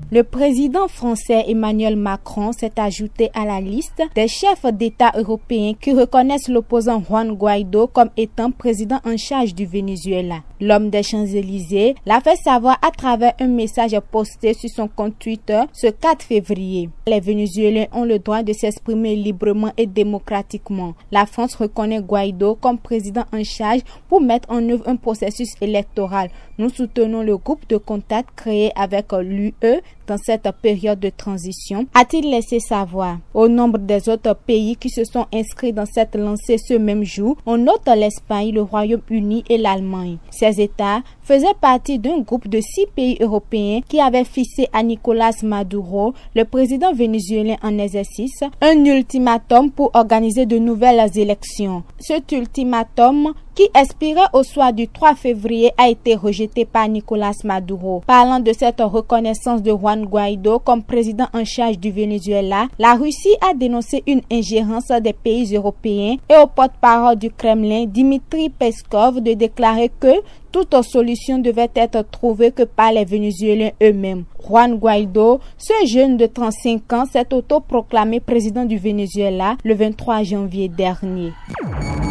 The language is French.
Le président français Emmanuel Macron s'est ajouté à la liste des chefs d'État européens qui reconnaissent l'opposant Juan Guaidó comme étant président en charge du Venezuela. L'homme des Champs-Élysées l'a fait savoir à travers un message posté sur son compte Twitter ce 4 février. Les Vénézuéliens ont le droit de s'exprimer librement et démocratiquement. La France reconnaît Guaidó comme président en charge pour mettre en œuvre un processus électoral. Nous soutenons le groupe de contact créé avec l'UE dans cette période de transition, a-t-il laissé savoir. Au nombre des autres pays qui se sont inscrits dans cette lancée ce même jour, on note l'Espagne, le Royaume-Uni et l'Allemagne. Ces États faisaient partie d'un groupe de 6 pays européens qui avaient fixé à Nicolás Maduro, le président vénézuélien en exercice, un ultimatum pour organiser de nouvelles élections. Cet ultimatum, qui expirait au soir du 3 février, a été rejeté par Nicolás Maduro. Parlant de cette reconnaissance de Juan Guaidó comme président en charge du Venezuela, la Russie a dénoncé une ingérence des pays européens et au porte-parole du Kremlin, Dmitry Peskov, de déclarer que toute solution devait être trouvée que par les Vénézuéliens eux-mêmes. Juan Guaidó, ce jeune de 35 ans, s'est autoproclamé président du Venezuela le 23 janvier dernier.